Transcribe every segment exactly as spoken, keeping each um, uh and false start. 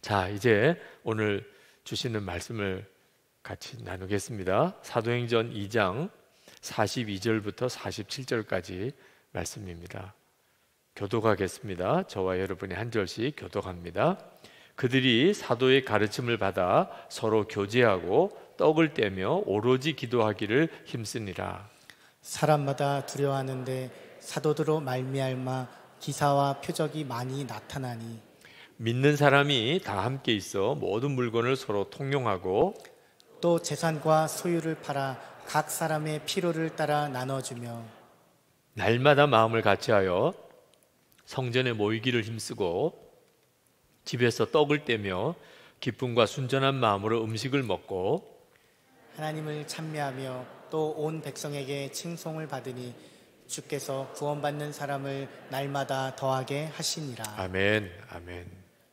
자, 이제 오늘 주시는 말씀을 같이 나누겠습니다. 사도행전 이 장 사십이 절부터 사십칠 절까지 말씀입니다. 교독하겠습니다. 저와 여러분이 한 절씩 교독합니다. 그들이 사도의 가르침을 받아 서로 교제하고 떡을 떼며 오로지 기도하기를 힘쓰니라. 사람마다 두려워하는데 사도들로 말미암아 기사와 표적이 많이 나타나니 믿는 사람이 다 함께 있어 모든 물건을 서로 통용하고 또 재산과 소유를 팔아 각 사람의 필요를 따라 나눠주며 날마다 마음을 같이하여 성전에 모이기를 힘쓰고 집에서 떡을 떼며 기쁨과 순전한 마음으로 음식을 먹고 하나님을 찬미하며 또 온 백성에게 칭송을 받으니 주께서 구원받는 사람을 날마다 더하게 하시니라. 아멘, 아멘.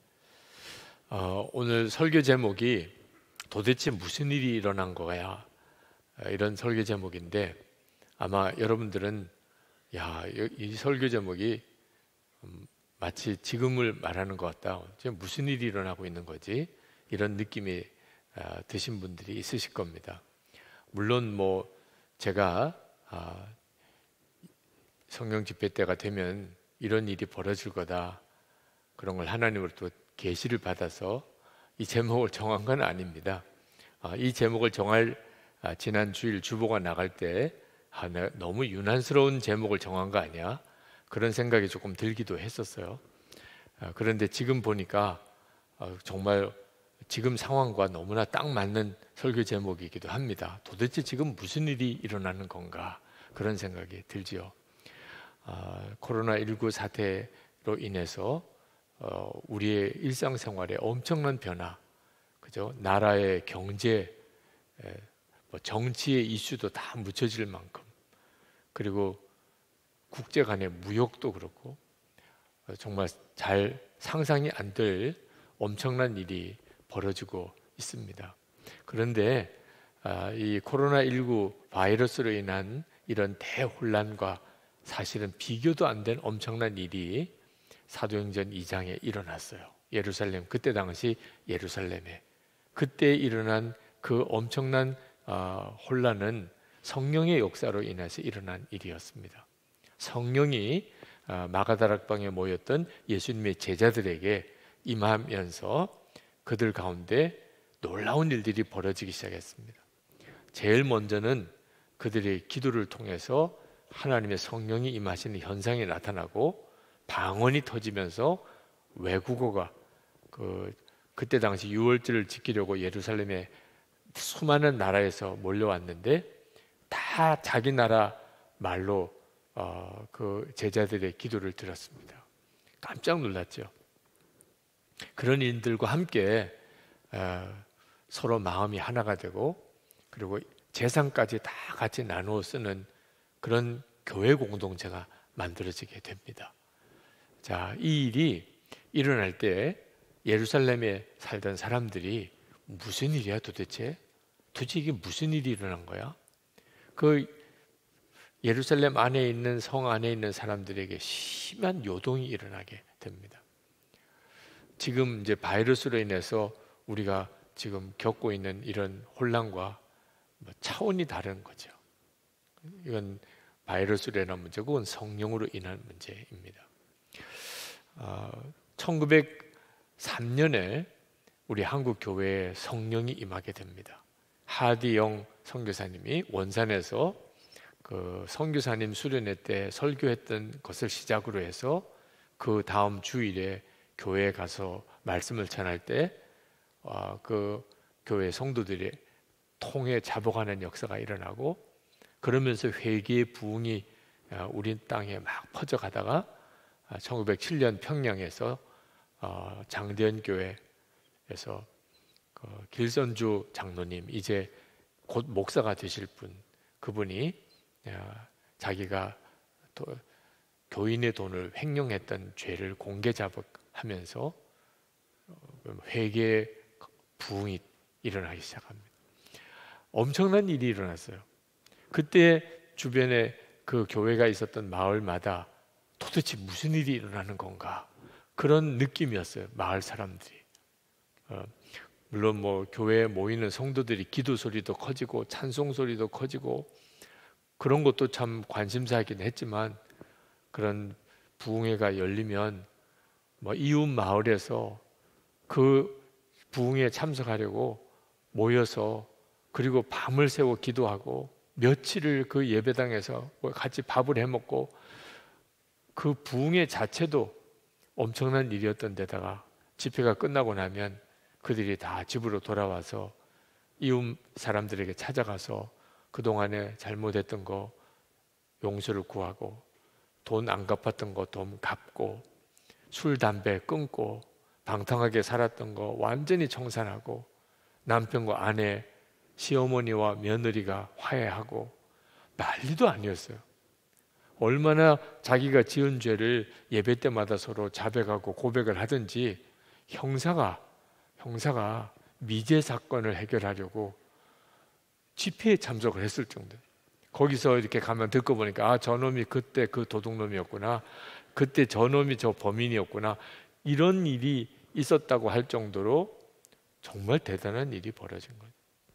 어, 오늘 설교 제목이 도대체 무슨 일이 일어난 거야? 이런 설교 제목인데 아마 여러분들은 야, 이 설교 제목이 마치 지금을 말하는 것 같다. 지금 무슨 일이 일어나고 있는 거지? 이런 느낌이 드신 분들이 있으실 겁니다. 물론 뭐 제가 성령 집회 때가 되면 이런 일이 벌어질 거다, 그런 걸 하나님으로부터 계시를 받아서 이 제목을 정한 건 아닙니다. 이 제목을 정할 지난 주일 주보가 나갈 때 아, 너무 유난스러운 제목을 정한 거 아니야? 그런 생각이 조금 들기도 했었어요. 그런데 지금 보니까 정말 지금 상황과 너무나 딱 맞는 설교 제목이기도 합니다. 도대체 지금 무슨 일이 일어나는 건가? 그런 생각이 들지요. 코로나십구 사태로 인해서 우리의 일상생활에 엄청난 변화, 그죠? 나라의 경제, 정치의 이슈도 다 묻혀질 만큼, 그리고 국제 간의 무역도 그렇고 정말 잘 상상이 안 될 엄청난 일이 벌어지고 있습니다. 그런데 이 코로나십구 바이러스로 인한 이런 대혼란과 사실은 비교도 안 된 엄청난 일이 사도행전 이 장에 일어났어요. 예루살렘, 그때 당시 예루살렘에 그때 일어난 그 엄청난 혼란은 성령의 역사로 인해서 일어난 일이었습니다. 성령이 마가다락방에 모였던 예수님의 제자들에게 임하면서 그들 가운데 놀라운 일들이 벌어지기 시작했습니다. 제일 먼저는 그들의 기도를 통해서 하나님의 성령이 임하시는 현상이 나타나고 방언이 터지면서 외국어가 그, 그때 당시 유월절을 지키려고 예루살렘에 수많은 나라에서 몰려왔는데 다 자기 나라 말로 어, 그 제자들의 기도를 들었습니다. 깜짝 놀랐죠. 그런 일들과 함께 어, 서로 마음이 하나가 되고 그리고 재산까지 다 같이 나누어 쓰는 그런 교회 공동체가 만들어지게 됩니다. 자, 이 일이 일어날 때 예루살렘에 살던 사람들이 무슨 일이야 도대체? 도대체 이게 무슨 일이 일어난 거야? 그 예루살렘 안에 있는 성 안에 있는 사람들에게 심한 요동이 일어나게 됩니다. 지금 이제 바이러스로 인해서 우리가 지금 겪고 있는 이런 혼란과 뭐 차원이 다른 거죠. 이건 바이러스로 인한 문제고 그건 성령으로 인한 문제입니다. 어, 천구백삼 년에 우리 한국 교회에 성령이 임하게 됩니다. 하디영 선교사님이 원산에서 그 선교사님 수련회 때 설교했던 것을 시작으로 해서 그 다음 주일에 교회에 가서 말씀을 전할 때 그 교회 성도들이 통에 자복하는 역사가 일어나고 그러면서 회개의 부흥이 우리 땅에 막 퍼져가다가 천구백칠 년 평양에서 장대현 교회에서 길선주 장로님, 이제 곧 목사가 되실 분, 그분이 자기가 교인의 돈을 횡령했던 죄를 공개 자복하면서 회개 부흥이 일어나기 시작합니다. 엄청난 일이 일어났어요. 그때 주변에 그 교회가 있었던 마을마다 도대체 무슨 일이 일어나는 건가, 그런 느낌이었어요. 마을 사람들이 어, 물론 뭐 교회에 모이는 성도들이 기도 소리도 커지고 찬송 소리도 커지고 그런 것도 참 관심사이긴 했지만, 그런 부흥회가 열리면 뭐 이웃 마을에서 그 부흥회에 참석하려고 모여서, 그리고 밤을 새워 기도하고 며칠을 그 예배당에서 같이 밥을 해 먹고, 그 부흥회 자체도 엄청난 일이었던 데다가 집회가 끝나고 나면 그들이 다 집으로 돌아와서 이웃 사람들에게 찾아가서 그동안에 잘못했던 거 용서를 구하고, 돈 안 갚았던 거 돈 갚고, 술 담배 끊고, 방탕하게 살았던 거 완전히 청산하고, 남편과 아내, 시어머니와 며느리가 화해하고, 난리도 아니었어요. 얼마나 자기가 지은 죄를 예배 때마다 서로 자백하고 고백을 하든지, 형사가 형사가 미제 사건을 해결하려고 집회에 참석을 했을 정도. 거기서 이렇게 가면 듣고 보니까, 아, 저놈이 그때 그 도둑놈이었구나, 그때 저놈이 저 범인이었구나, 이런 일이 있었다고 할 정도로 정말 대단한 일이 벌어진 거예요.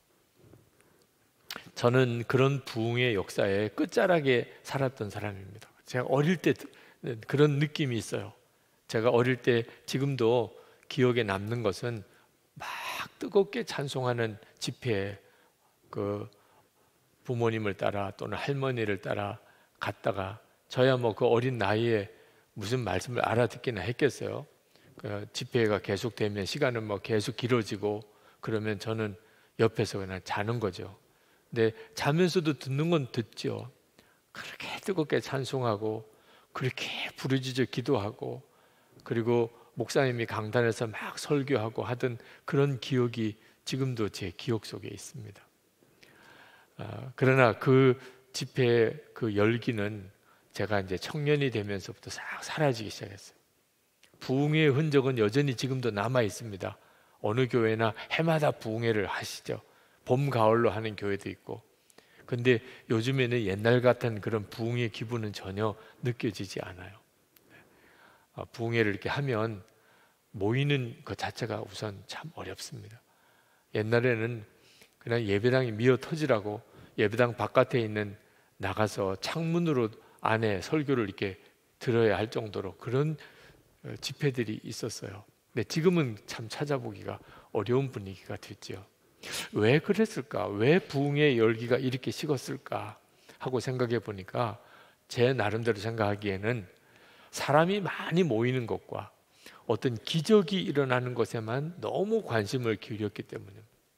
저는 그런 부흥의 역사의 끝자락에 살았던 사람입니다. 제가 어릴 때 그런 느낌이 있어요. 제가 어릴 때, 지금도 기억에 남는 것은 막 뜨겁게 찬송하는 집회에 그 부모님을 따라 또는 할머니를 따라 갔다가, 저야 뭐 그 어린 나이에 무슨 말씀을 알아듣기나 했겠어요. 그 집회가 계속되면 시간은 뭐 계속 길어지고 그러면 저는 옆에서 그냥 자는 거죠. 근데 자면서도 듣는 건 듣죠. 그렇게 뜨겁게 찬송하고 그렇게 부르짖어 기도하고, 그리고 목사님이 강단에서 막 설교하고 하던 그런 기억이 지금도 제 기억 속에 있습니다. 아, 그러나 그 집회의 그 열기는 제가 이제 청년이 되면서부터 싹 사라지기 시작했어요. 부흥회의 흔적은 여전히 지금도 남아 있습니다. 어느 교회나 해마다 부흥회를 하시죠. 봄, 가을로 하는 교회도 있고. 근데 요즘에는 옛날 같은 그런 부흥회 기분은 전혀 느껴지지 않아요. 부흥회를 이렇게 하면 모이는 것 자체가 우선 참 어렵습니다. 옛날에는 그냥 예배당이 미어 터지라고 예배당 바깥에 있는 나가서 창문으로 안에 설교를 이렇게 들어야 할 정도로 그런 집회들이 있었어요. 근데 지금은 참 찾아보기가 어려운 분위기가 됐죠. 왜 그랬을까? 왜 부흥의 열기가 이렇게 식었을까? 하고 생각해 보니까 제 나름대로 생각하기에는 사람이 많이 모이는 것과 어떤 기적이 일어나는 것에만 너무 관심을 기울였기 때문에,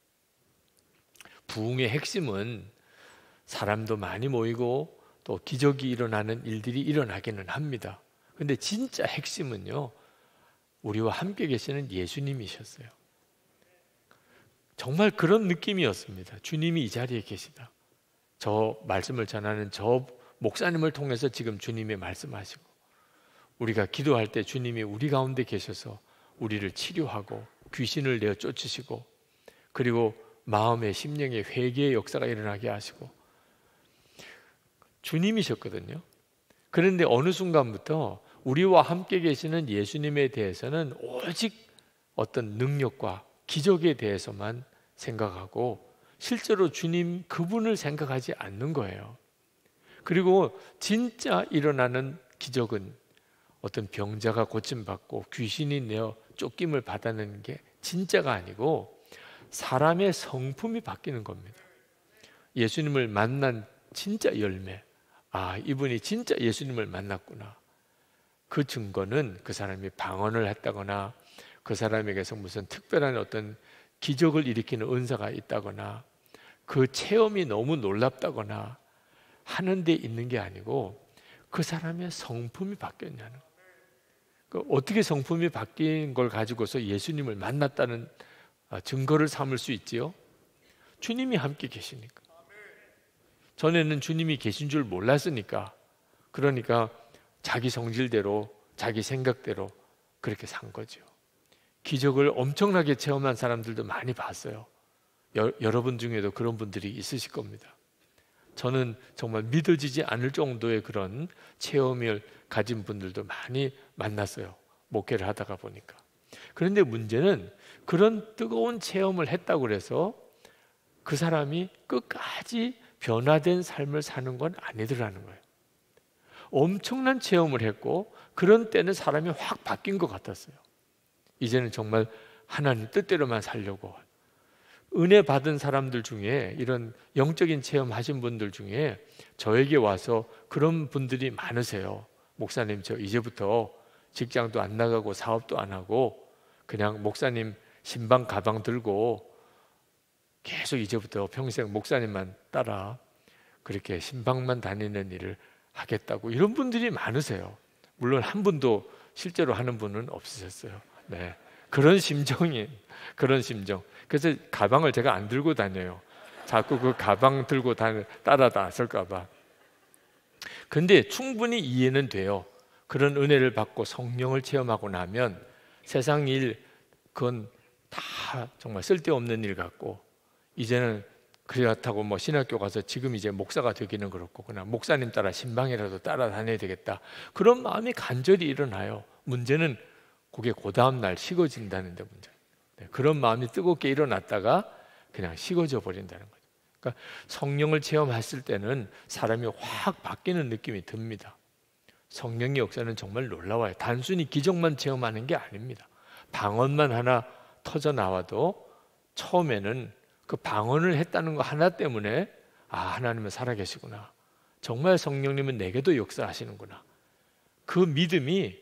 부흥의 핵심은 사람도 많이 모이고 또 기적이 일어나는 일들이 일어나기는 합니다. 근데 진짜 핵심은요, 우리와 함께 계시는 예수님이셨어요. 정말 그런 느낌이었습니다. 주님이 이 자리에 계시다. 저 말씀을 전하는 저 목사님을 통해서 지금 주님이 말씀하시고, 우리가 기도할 때 주님이 우리 가운데 계셔서 우리를 치료하고 귀신을 내어 쫓으시고, 그리고 마음의 심령의 회개의 역사가 일어나게 하시고, 주님이셨거든요. 그런데 어느 순간부터 우리와 함께 계시는 예수님에 대해서는 오직 어떤 능력과 기적에 대해서만 생각하고 실제로 주님 그분을 생각하지 않는 거예요. 그리고 진짜 일어나는 기적은 어떤 병자가 고침받고 귀신이 내어 쫓김을 받아내는 게 진짜가 아니고 사람의 성품이 바뀌는 겁니다. 예수님을 만난 진짜 열매, 아, 이분이 진짜 예수님을 만났구나. 그 증거는 그 사람이 방언을 했다거나 그 사람에게서 무슨 특별한 어떤 기적을 일으키는 은사가 있다거나 그 체험이 너무 놀랍다거나 하는 데 있는 게 아니고 그 사람의 성품이 바뀌었냐는 거예요. 어떻게 성품이 바뀐 걸 가지고서 예수님을 만났다는 증거를 삼을 수 있지요? 주님이 함께 계시니까. 전에는 주님이 계신 줄 몰랐으니까, 그러니까 자기 성질대로 자기 생각대로 그렇게 산 거죠. 기적을 엄청나게 체험한 사람들도 많이 봤어요. 여, 여러분 중에도 그런 분들이 있으실 겁니다. 저는 정말 믿어지지 않을 정도의 그런 체험을 가진 분들도 많이 만났어요. 목회를 하다가 보니까. 그런데 문제는 그런 뜨거운 체험을 했다고 해서 그 사람이 끝까지 변화된 삶을 사는 건 아니더라는 거예요. 엄청난 체험을 했고 그런 때는 사람이 확 바뀐 것 같았어요. 이제는 정말 하나님 뜻대로만 살려고. 은혜 받은 사람들 중에, 이런 영적인 체험 하신 분들 중에 저에게 와서 그런 분들이 많으세요. 목사님, 저 이제부터 직장도 안 나가고 사업도 안 하고 그냥 목사님 신방 가방 들고 계속 이제부터 평생 목사님만 따라 그렇게 신방만 다니는 일을 하겠다고, 이런 분들이 많으세요. 물론 한 분도 실제로 하는 분은 없으셨어요. 네, 그런 심정이 그런 심정. 그래서 가방을 제가 안 들고 다녀요. 자꾸 그 가방 들고 다니, 따라 나설까 봐. 근데 충분히 이해는 돼요. 그런 은혜를 받고 성령을 체험하고 나면 세상 일, 그건 다 정말 쓸데없는 일 같고, 이제는 그렇다고 뭐 신학교 가서 지금 이제 목사가 되기는 그렇고 그냥 목사님 따라 신방이라도 따라다녀야 되겠다, 그런 마음이 간절히 일어나요. 문제는 그게 그 다음날 식어진다는 데 문제. 네, 그런 마음이 뜨겁게 일어났다가 그냥 식어져 버린다는 거죠. 그러니까 성령을 체험했을 때는 사람이 확 바뀌는 느낌이 듭니다. 성령의 역사는 정말 놀라워요. 단순히 기적만 체험하는 게 아닙니다. 방언만 하나 터져 나와도 처음에는 그 방언을 했다는 거 하나 때문에 아, 하나님은 살아계시구나, 정말 성령님은 내게도 역사하시는구나, 그 믿음이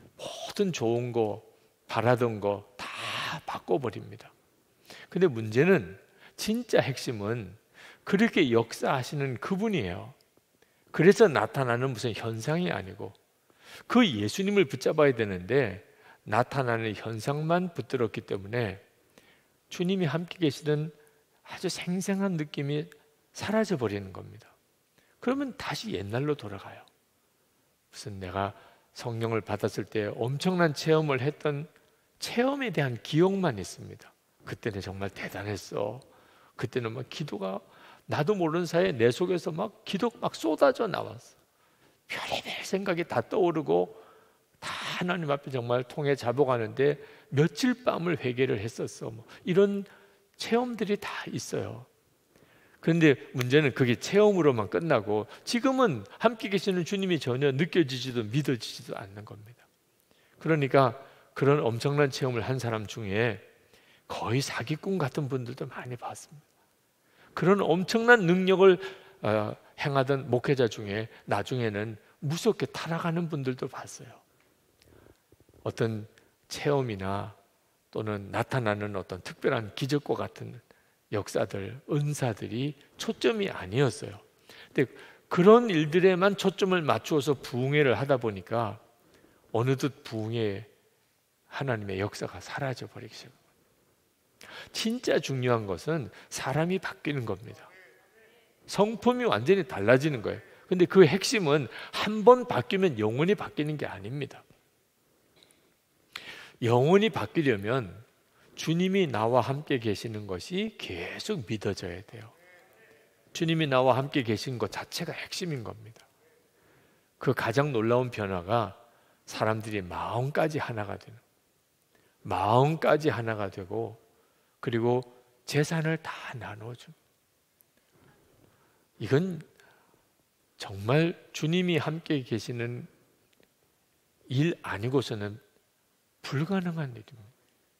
모든 좋은 거, 바라던 거 다 바꿔버립니다. 근데 문제는, 진짜 핵심은 그렇게 역사하시는 그분이에요. 그래서 나타나는 무슨 현상이 아니고 그 예수님을 붙잡아야 되는데 나타나는 현상만 붙들었기 때문에 주님이 함께 계시던 아주 생생한 느낌이 사라져 버리는 겁니다. 그러면 다시 옛날로 돌아가요. 무슨 내가 성령을 받았을 때 엄청난 체험을 했던 체험에 대한 기억만 있습니다. 그때는 정말 대단했어. 그때는 막 기도가 나도 모르는 사이에 내 속에서 막 기도가 막 쏟아져 나왔어. 별의별 생각이 다 떠오르고 다 하나님 앞에 정말 통해 잡아가는데 며칠 밤을 회개를 했었어. 뭐 이런 체험들이 다 있어요. 그런데 문제는 그게 체험으로만 끝나고 지금은 함께 계시는 주님이 전혀 느껴지지도 믿어지지도 않는 겁니다. 그러니까 그런 엄청난 체험을 한 사람 중에 거의 사기꾼 같은 분들도 많이 봤습니다. 그런 엄청난 능력을 어, 행하던 목회자 중에 나중에는 무섭게 타락하는 분들도 봤어요. 어떤 체험이나 또는 나타나는 어떤 특별한 기적과 같은 역사들, 은사들이 초점이 아니었어요. 근데 그런 일들에만 초점을 맞추어서 부흥회를 하다 보니까 어느덧 부흥회 하나님의 역사가 사라져 버리기 시작합니다. 진짜 중요한 것은 사람이 바뀌는 겁니다. 성품이 완전히 달라지는 거예요. 근데 그 핵심은 한 번 바뀌면 영원히 바뀌는 게 아닙니다. 영원히 바뀌려면 주님이 나와 함께 계시는 것이 계속 믿어져야 돼요. 주님이 나와 함께 계신 것 자체가 핵심인 겁니다. 그 가장 놀라운 변화가 사람들이 마음까지 하나가 되는, 마음까지 하나가 되고 그리고 재산을 다 나눠주는, 이건 정말 주님이 함께 계시는 일 아니고서는 불가능한 일입니다.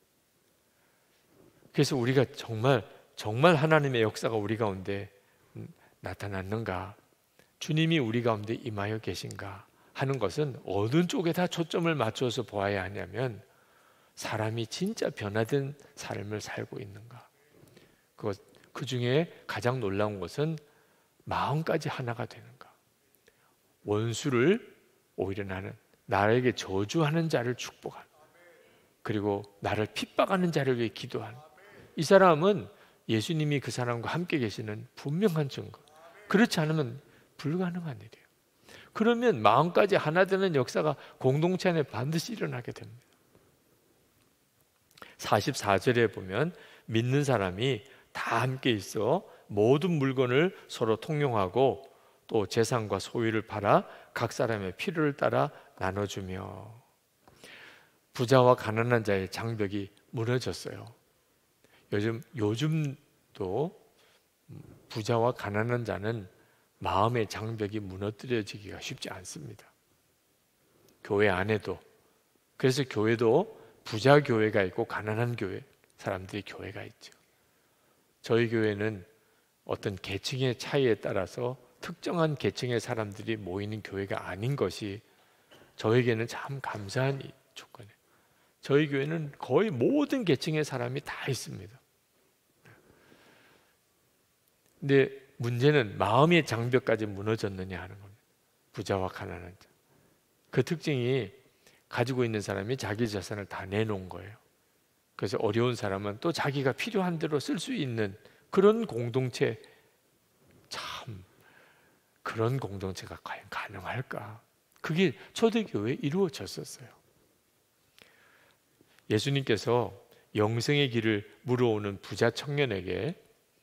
그래서 우리가 정말 정말 하나님의 역사가 우리 가운데 나타났는가, 주님이 우리 가운데 임하여 계신가 하는 것은 어느 쪽에다 초점을 맞춰서 보아야 하냐면 사람이 진짜 변화된 삶을 살고 있는가. 그, 그 중에 가장 놀라운 것은 마음까지 하나가 되는가. 원수를 오히려 나는 나에게 저주하는 자를 축복하는, 그리고 나를 핍박하는 자를 위해 기도하는, 이 사람은 예수님이 그 사람과 함께 계시는 분명한 증거. 그렇지 않으면 불가능한 일이에요. 그러면 마음까지 하나 되는 역사가 공동체 안에 반드시 일어나게 됩니다. 사십사 절에 보면 믿는 사람이 다 함께 있어 모든 물건을 서로 통용하고 또 재산과 소유를 팔아 각 사람의 필요를 따라 나눠주며, 부자와 가난한 자의 장벽이 무너졌어요. 요즘, 요즘도 부자와 가난한 자는 마음의 장벽이 무너뜨려지기가 쉽지 않습니다. 교회 안에도. 그래서 교회도 부자 교회가 있고 가난한 교회, 사람들이 교회가 있죠. 저희 교회는 어떤 계층의 차이에 따라서 특정한 계층의 사람들이 모이는 교회가 아닌 것이 저에게는 참 감사한 조건이에요. 저희 교회는 거의 모든 계층의 사람이 다 있습니다. 근데 문제는 마음의 장벽까지 무너졌느냐 하는 겁니다. 부자와 가난한 자. 그 특징이 가지고 있는 사람이 자기 자산을 다 내놓은 거예요. 그래서 어려운 사람은 또 자기가 필요한 대로 쓸 수 있는 그런 공동체, 참 그런 공동체가 과연 가능할까? 그게 초대교회에 이루어졌었어요. 예수님께서 영생의 길을 물어오는 부자 청년에게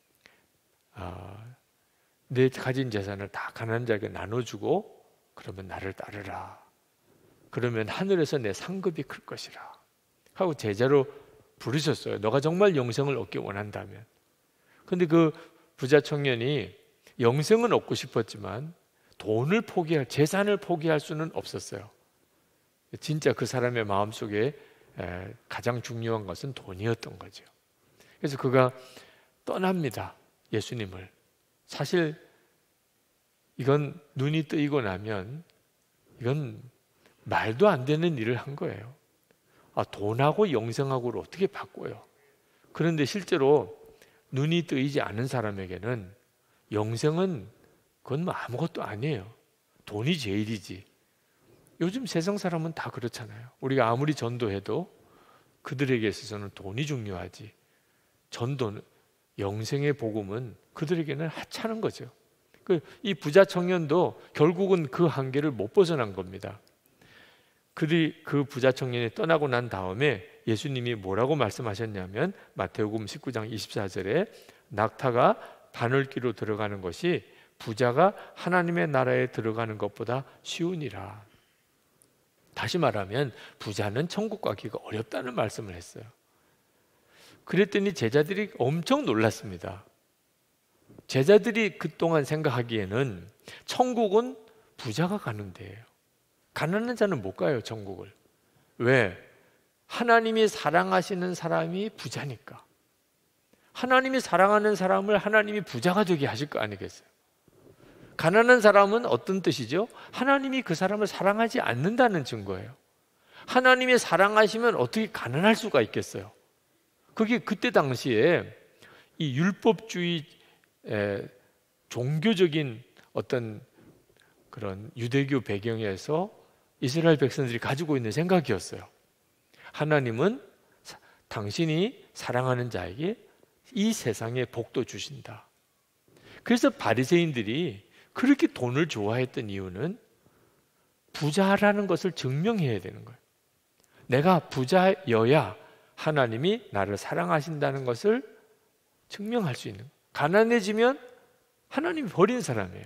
아, 내 가진 재산을 다 가난한 자에게 나눠주고 그러면 나를 따르라. 그러면 하늘에서 내 상급이 클 것이라 하고 제자로 부르셨어요. 너가 정말 영생을 얻기 원한다면. 근데 그 부자 청년이 영생은 얻고 싶었지만 돈을 포기할, 재산을 포기할 수는 없었어요. 진짜 그 사람의 마음속에 가장 중요한 것은 돈이었던 거죠. 그래서 그가 떠납니다. 예수님을. 사실 이건 눈이 뜨이고 나면 이건 말도 안 되는 일을 한 거예요. 아, 돈하고 영생하고를 어떻게 바꿔요? 그런데 실제로 눈이 뜨이지 않은 사람에게는 영생은 그건 뭐 아무것도 아니에요. 돈이 제일이지. 요즘 세상 사람은 다 그렇잖아요. 우리가 아무리 전도해도 그들에게 있어서는 돈이 중요하지. 전도는, 영생의 복음은 그들에게는 하찮은 거죠. 이 부자 청년도 결국은 그 한계를 못 벗어난 겁니다. 그들이 그 부자 청년이 떠나고 난 다음에 예수님이 뭐라고 말씀하셨냐면 마태복음 십구 장 이십사 절에 낙타가 바늘귀로 들어가는 것이 부자가 하나님의 나라에 들어가는 것보다 쉬우니라. 다시 말하면 부자는 천국 가기가 어렵다는 말씀을 했어요. 그랬더니 제자들이 엄청 놀랐습니다. 제자들이 그동안 생각하기에는 천국은 부자가 가는 데예요. 가난한 자는 못 가요, 천국을. 왜? 하나님이 사랑하시는 사람이 부자니까. 하나님이 사랑하는 사람을 하나님이 부자가 되게 하실 거 아니겠어요? 가난한 사람은 어떤 뜻이죠? 하나님이 그 사람을 사랑하지 않는다는 증거예요. 하나님이 사랑하시면 어떻게 가난할 수가 있겠어요? 그게 그때 당시에 이 율법주의 에, 종교적인 어떤 그런 유대교 배경에서 이스라엘 백성들이 가지고 있는 생각이었어요. 하나님은 사, 당신이 사랑하는 자에게 이 세상에 복도 주신다. 그래서 바리새인들이 그렇게 돈을 좋아했던 이유는 부자라는 것을 증명해야 되는 거예요. 내가 부자여야 하나님이 나를 사랑하신다는 것을 증명할 수 있는 거예요. 가난해지면 하나님이 버린 사람이에요.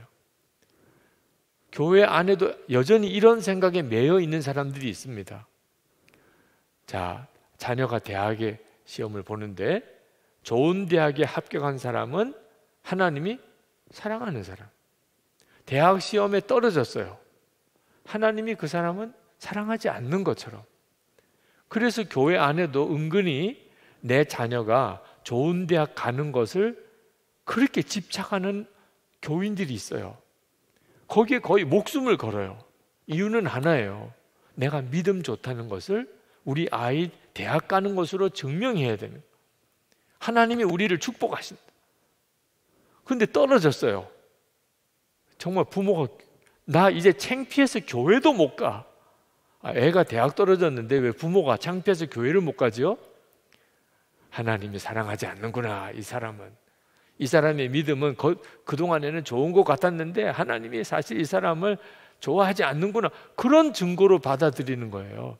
교회 안에도 여전히 이런 생각에 매여 있는 사람들이 있습니다. 자, 자녀가 대학에 시험을 보는데 좋은 대학에 합격한 사람은 하나님이 사랑하는 사람. 대학 시험에 떨어졌어요. 하나님이 그 사람은 사랑하지 않는 것처럼. 그래서 교회 안에도 은근히 내 자녀가 좋은 대학 가는 것을 그렇게 집착하는 교인들이 있어요. 거기에 거의 목숨을 걸어요. 이유는 하나예요. 내가 믿음 좋다는 것을 우리 아이 대학 가는 것으로 증명해야 되는 거예요. 하나님이 우리를 축복하신다. 근데 떨어졌어요. 정말 부모가 나 이제 창피해서 교회도 못 가. 아, 애가 대학 떨어졌는데 왜 부모가 창피해서 교회를 못 가죠? 하나님이 사랑하지 않는구나, 이 사람은. 이 사람의 믿음은 그, 그동안에는 좋은 것 같았는데 하나님이 사실 이 사람을 좋아하지 않는구나. 그런 증거로 받아들이는 거예요.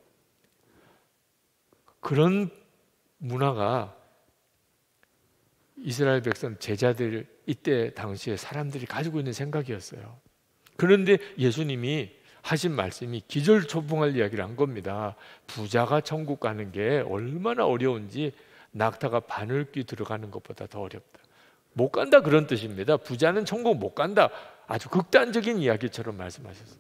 그런 문화가 이스라엘 백성 제자들 이때 당시에 사람들이 가지고 있는 생각이었어요. 그런데 예수님이 하신 말씀이 기절초풍할 이야기를 한 겁니다. 부자가 천국 가는 게 얼마나 어려운지 낙타가 바늘귀 들어가는 것보다 더 어렵다. 못 간다 그런 뜻입니다. 부자는 천국 못 간다. 아주 극단적인 이야기처럼 말씀하셨어요.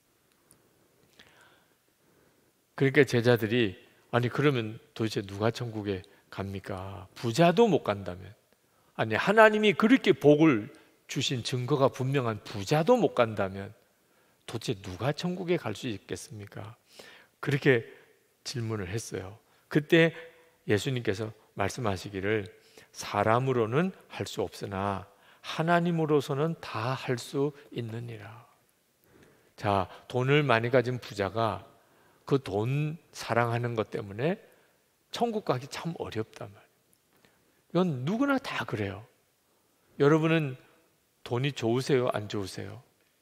그러니까 제자들이 아니 그러면 도대체 누가 천국에 갑니까? 부자도 못 간다면, 아니 하나님이 그렇게 복을 주신 증거가 분명한 부자도 못 간다면 도대체 누가 천국에 갈 수 있겠습니까? 그렇게 질문을 했어요. 그때 예수님께서 말씀하시기를 사람으로는 할 수 없으나 하나님으로서는 다 할 수 있느니라. 자, 돈을 많이 가진 부자가 그 돈 사랑하는 것 때문에 천국 가기 참 어렵단 말이에요. 이건 누구나 다 그래요. 여러분은 돈이 좋으세요? 안 좋으세요?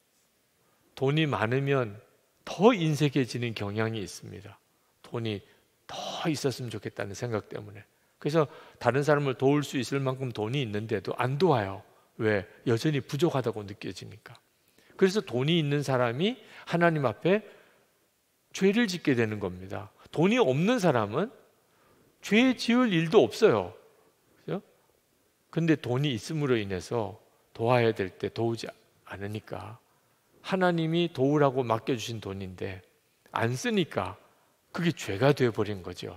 돈이 많으면 더 인색해지는 경향이 있습니다. 돈이 더 있었으면 좋겠다는 생각 때문에. 그래서 다른 사람을 도울 수 있을 만큼 돈이 있는데도 안 도와요. 왜? 여전히 부족하다고 느껴지니까. 그래서 돈이 있는 사람이 하나님 앞에 죄를 짓게 되는 겁니다. 돈이 없는 사람은 죄 지을 일도 없어요. 그죠? 근데 돈이 있음으로 인해서 도와야 될 때 도우지 않으니까, 하나님이 도우라고 맡겨주신 돈인데 안 쓰니까 그게 죄가 되어버린 거죠.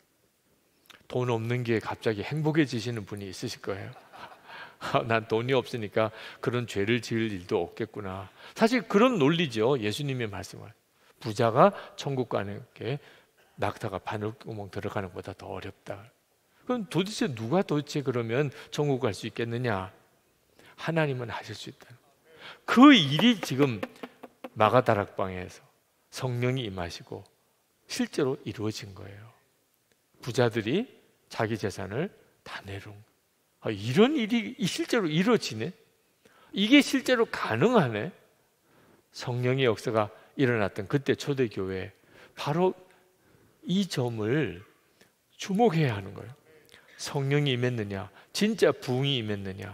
돈 없는 게 갑자기 행복해지시는 분이 있으실 거예요. 난 돈이 없으니까 그런 죄를 지을 일도 없겠구나. 사실 그런 논리죠. 예수님의 말씀을. 부자가 천국 가는 게 낙타가 바늘구멍 들어가는 것보다 더 어렵다. 그럼 도대체 누가 도대체 그러면 천국 갈 수 있겠느냐? 하나님은 하실 수 있다. 그 일이 지금 마가다락방에서 성령이 임하시고 실제로 이루어진 거예요. 부자들이 자기 재산을 다 내놓은, 아, 이런 일이 실제로 이루어지네? 이게 실제로 가능하네? 성령의 역사가 일어났던 그때 초대교회, 바로 이 점을 주목해야 하는 거예요. 성령이 임했느냐? 진짜 부흥이 임했느냐?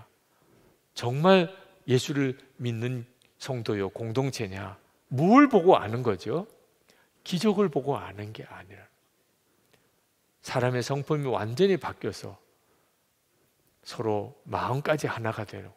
정말 예수를 믿는 성도요, 공동체냐? 뭘 보고 아는 거죠? 기적을 보고 아는 게 아니라, 사람의 성품이 완전히 바뀌어서 서로 마음까지 하나가 되고,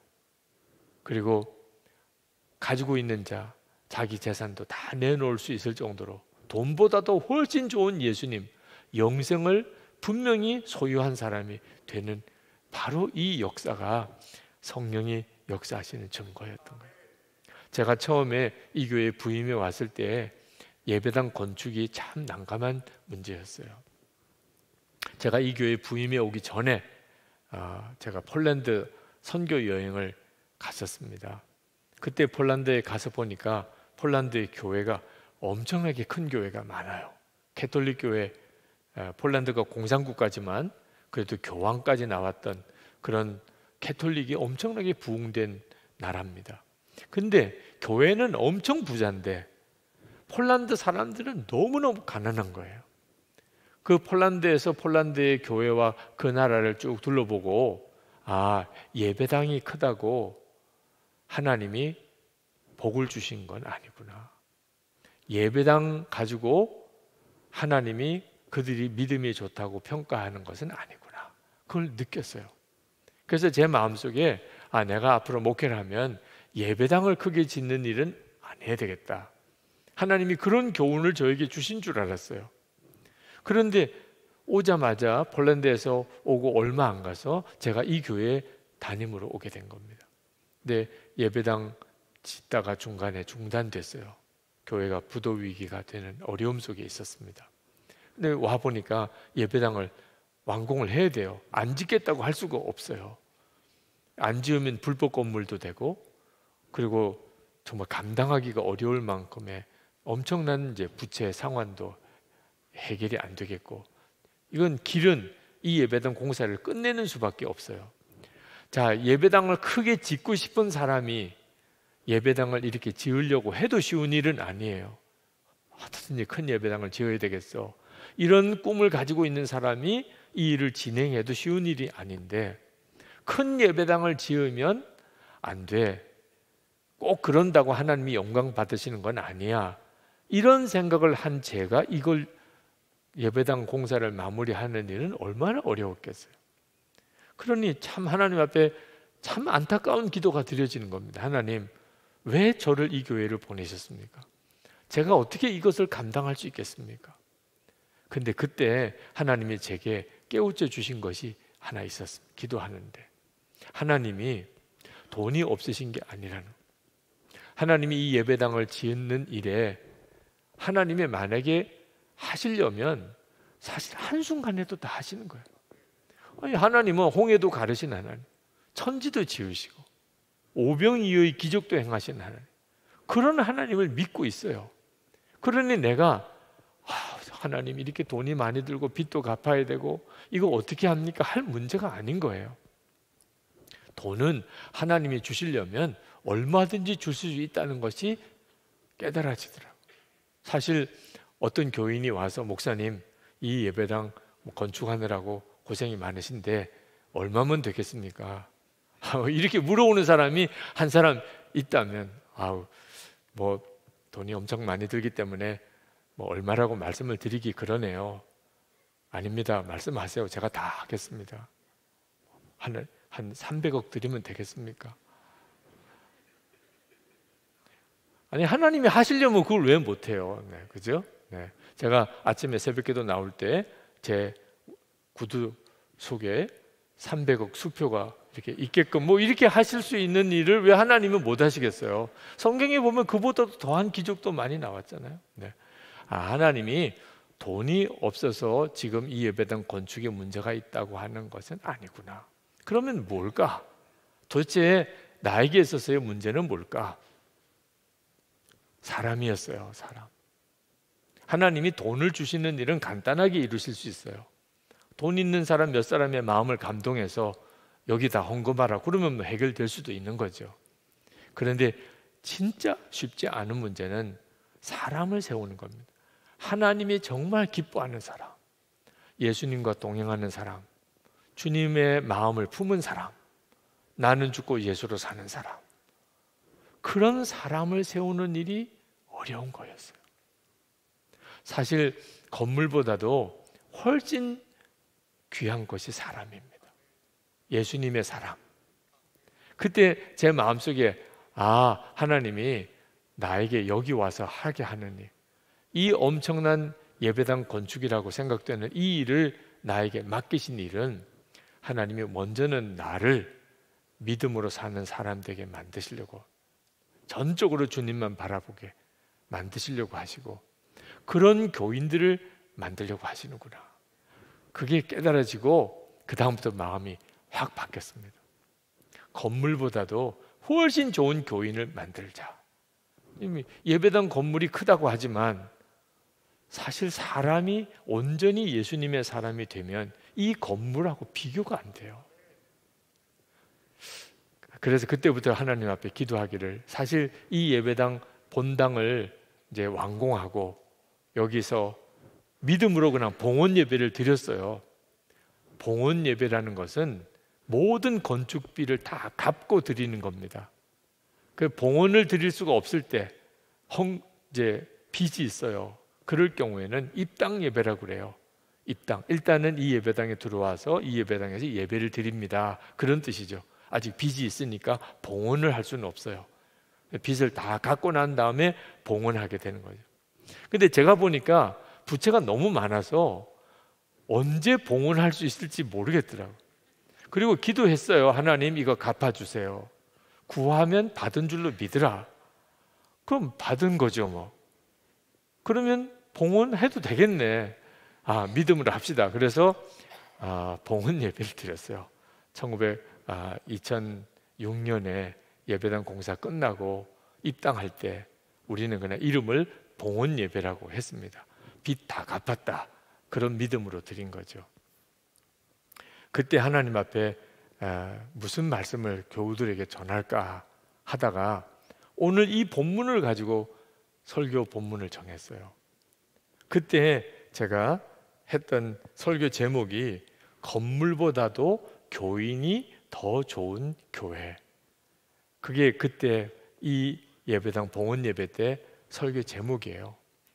그리고 가지고 있는 자, 자기 재산도 다 내놓을 수 있을 정도로 돈보다도 훨씬 좋은 예수님, 영생을 분명히 소유한 사람이 되는, 바로 이 역사가 성령이 역사하시는 증거였던 거예요. 제가 처음에 이 교회에 부임해 왔을 때 예배당 건축이 참 난감한 문제였어요. 제가 이 교회에 부임해 오기 전에 제가 폴란드 선교 여행을 갔었습니다. 그때 폴란드에 가서 보니까 폴란드의 교회가 엄청나게 큰 교회가 많아요. 캐톨릭 교회, 폴란드가 공산국가지만 그래도 교황까지 나왔던 그런 캐톨릭이 엄청나게 부흥된 나라입니다. 근데 교회는 엄청 부자인데 폴란드 사람들은 너무너무 가난한 거예요. 그 폴란드에서 폴란드의 교회와 그 나라를 쭉 둘러보고, 아, 예배당이 크다고 하나님이 복을 주신 건 아니구나. 예배당 가지고 하나님이 그들이 믿음이 좋다고 평가하는 것은 아니구나. 그걸 느꼈어요. 그래서 제 마음속에, 아, 내가 앞으로 목회를 하면 예배당을 크게 짓는 일은 안 해야 되겠다. 하나님이 그런 교훈을 저에게 주신 줄 알았어요. 그런데 오자마자 폴란드에서 오고 얼마 안 가서 제가 이 교회에 담임으로 오게 된 겁니다. 근데 예배당 짓다가 중간에 중단됐어요. 교회가 부도 위기가 되는 어려움 속에 있었습니다. 근데 와 보니까 예배당을 완공을 해야 돼요. 안 짓겠다고 할 수가 없어요. 안 지으면 불법 건물도 되고, 그리고 정말 감당하기가 어려울 만큼의 엄청난 이제 부채 상환도 해결이 안 되겠고, 이건 길은 이 예배당 공사를 끝내는 수밖에 없어요. 자, 예배당을 크게 짓고 싶은 사람이 예배당을 이렇게 지으려고 해도 쉬운 일은 아니에요. 어떻든지 큰 예배당을 지어야 되겠어, 이런 꿈을 가지고 있는 사람이 이 일을 진행해도 쉬운 일이 아닌데, 큰 예배당을 지으면 안 돼, 꼭 그런다고 하나님이 영광 받으시는 건 아니야, 이런 생각을 한 제가 이걸 예배당 공사를 마무리하는 일은 얼마나 어려웠겠어요. 그러니 참 하나님 앞에 참 안타까운 기도가 드려지는 겁니다. 하나님, 왜 저를 이 교회를 보내셨습니까? 제가 어떻게 이것을 감당할 수 있겠습니까? 근데 그때 하나님이 제게 깨우쳐 주신 것이 하나 있었습니다. 기도하는데 하나님이 돈이 없으신 게 아니라는, 하나님이 이 예배당을 짓는 일에 하나님이 만약에 하시려면 사실 한순간에도 다 하시는 거예요. 아니, 하나님은 홍해도 가르신 하나님, 천지도 지으시고 오병이어의 기적도 행하신 하나님, 그런 하나님을 믿고 있어요. 그러니 내가 아, 하나님 이렇게 돈이 많이 들고 빚도 갚아야 되고 이거 어떻게 합니까? 할 문제가 아닌 거예요. 돈은 하나님이 주시려면 얼마든지 줄 수 있다는 것이 깨달아지더라고요. 사실 어떤 교인이 와서 목사님 이 예배당 건축하느라고 고생이 많으신데 얼마면 되겠습니까? 이렇게 물어오는 사람이 한 사람 있다면 아우 뭐 돈이 엄청 많이 들기 때문에 뭐 얼마라고 말씀을 드리기 그러네요. 아닙니다. 말씀하세요. 제가 다 하겠습니다. 한, 한 삼백억 드리면 되겠습니까? 아니, 하나님이 하시려면 그걸 왜 못해요? 네, 그죠? 네. 제가 아침에 새벽기도 나올 때 제 구두 속에 삼백억 수표가 이렇게 있게끔 뭐 이렇게 하실 수 있는 일을 왜 하나님은 못 하시겠어요? 성경에 보면 그보다도 더한 기적도 많이 나왔잖아요. 네. 아, 하나님이 돈이 없어서 지금 이 예배당 건축에 문제가 있다고 하는 것은 아니구나. 그러면 뭘까? 도대체 나에게 있어서의 문제는 뭘까? 사람이었어요. 사람. 하나님이 돈을 주시는 일은 간단하게 이루실 수 있어요. 돈 있는 사람 몇 사람의 마음을 감동해서 여기다 헌금하라 그러면 해결될 수도 있는 거죠. 그런데 진짜 쉽지 않은 문제는 사람을 세우는 겁니다. 하나님이 정말 기뻐하는 사람, 예수님과 동행하는 사람, 주님의 마음을 품은 사람, 나는 죽고 예수로 사는 사람, 그런 사람을 세우는 일이 어려운 거였어요. 사실 건물보다도 훨씬 귀한 것이 사람입니다. 예수님의 사람. 그때 제 마음속에 아, 하나님이 나에게 여기 와서 하게 하는 일, 이 엄청난 예배당 건축이라고 생각되는 이 일을 나에게 맡기신 일은 하나님이 먼저는 나를 믿음으로 사는 사람 되게 만드시려고, 전적으로 주님만 바라보게 만드시려고 하시고 그런 교인들을 만들려고 하시는구나. 그게 깨달아지고 그 다음부터 마음이 확 바뀌었습니다. 건물보다도 훨씬 좋은 교인을 만들자. 예배당 건물이 크다고 하지만 사실 사람이 온전히 예수님의 사람이 되면 이 건물하고 비교가 안 돼요. 그래서 그때부터 하나님 앞에 기도하기를, 사실 이 예배당 본당을 이제 완공하고 여기서 믿음으로 그냥 봉헌 예배를 드렸어요. 봉헌 예배라는 것은 모든 건축비를 다 갚고 드리는 겁니다. 그 봉헌을 드릴 수가 없을 때 헝 이제 빚이 있어요. 그럴 경우에는 입당 예배라고 그래요. 입당. 일단은 이 예배당에 들어와서 이 예배당에서 예배를 드립니다. 그런 뜻이죠. 아직 빚이 있으니까 봉헌을 할 수는 없어요. 빚을 다 갚고 난 다음에 봉헌하게 되는 거죠. 근데 제가 보니까 부채가 너무 많아서 언제 봉헌할 수 있을지 모르겠더라고요. 그리고 기도했어요. 하나님 이거 갚아주세요. 구하면 받은 줄로 믿으라. 그럼 받은 거죠 뭐. 그러면 봉헌해도 되겠네. 아, 믿음으로 합시다. 그래서 아, 봉헌 예배를 드렸어요. 이천육 년에 예배당 공사 끝나고 입당할 때 우리는 그냥 이름을 봉헌 예배라고 했습니다. 빚 다 갚았다. 그런 믿음으로 드린 거죠. 그때 하나님 앞에 무슨 말씀을 교우들에게 전할까 하다가 오늘 이 본문을 가지고 설교 본문을 정했어요. 그때 제가 했던 설교 제목이 건물보다도 교인이 더 좋은 교회. 그게 그때 이 예배당 봉헌 예배 때 설교 제목이에요.